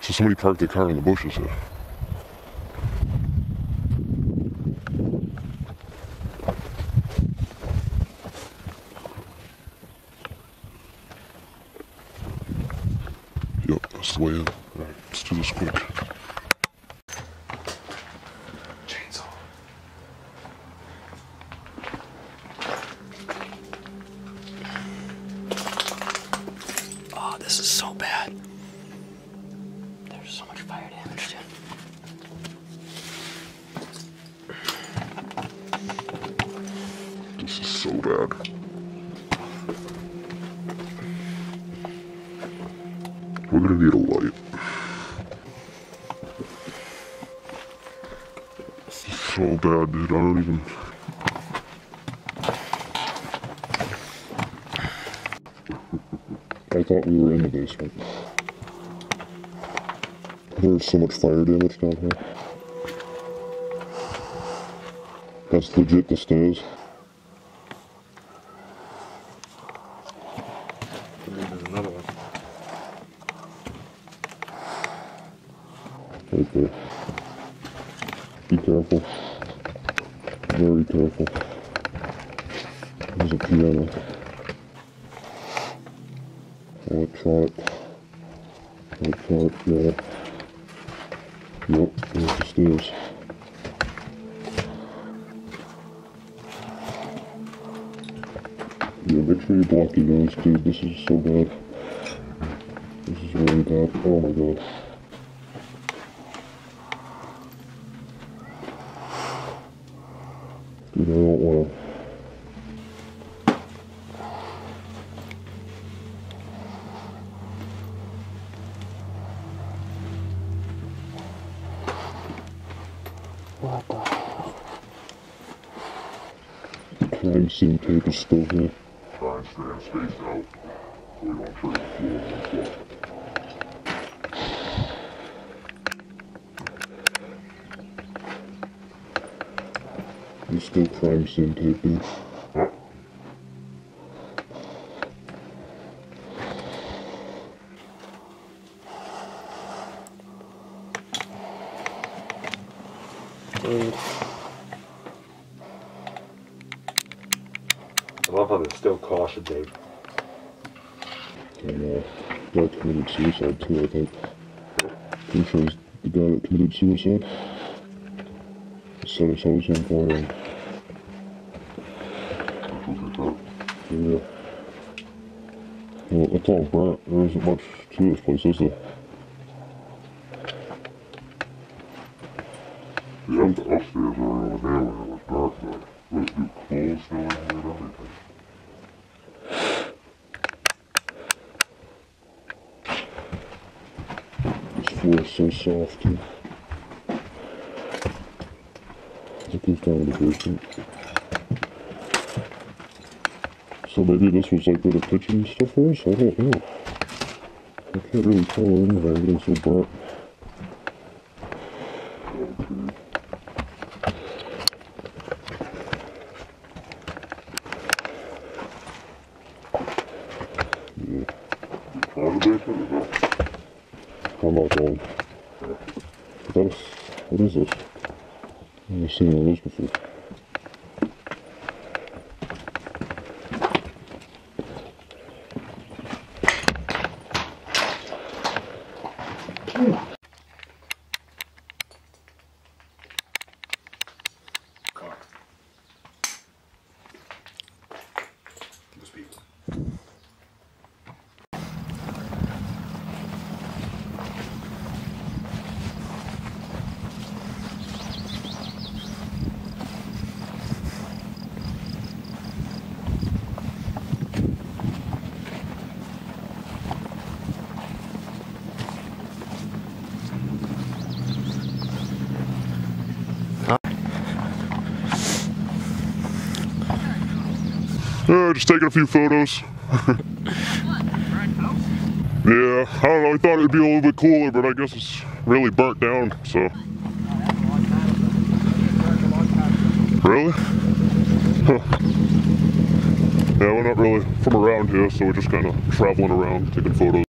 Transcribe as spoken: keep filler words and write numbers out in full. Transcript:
So somebody parked their car in the bushes here. Yep, that's the way in. Alright, let's do this quick. Chainsaw. Oh, this is so bad. There's so much fire damage, dude. This is so bad. We're gonna need a light. This is so bad, dude. I don't even... I thought we were in the basement. There's so much fire damage down here. That's legit the stairs. There's another one. Right there. Be careful. Very careful. There's a piano. Electronic. Electronic piano. Yep, there's the stairs. Yeah, make sure you block your nose, dude. This is so bad. This is really bad. Oh my god. Dude, I don't wanna... What the? Crime scene tape is still here. Try and stand spaced out so we don't trip the floor and stuff. There's still crime scene tape here. Huh? Dude. I love how there's still caution tape. And uh, guy committed suicide too, I think. Pretty sure he's the guy that committed suicide. He set his house on fire. Yeah. Well, it's all burnt. There isn't much to this place, is there? Yeah, the upstairs are over there when it was dark, but let's do clothes still in here and everything. This floor is so soft too. It goes down to the basement. So maybe this was like where the kitchen and stuff was? I don't know. I can't really tell anyway, everything's so burnt. Yeah. Try the basement or no? I'm not going. That's, what is this? I've never seen one of those before. Car. Those people. Uh, just taking a few photos. Yeah, I don't know, I thought it'd be a little bit cooler, but I guess it's really burnt down, so. Really? Huh. Yeah, we're not really from around here, so we're just kind of traveling around, taking photos.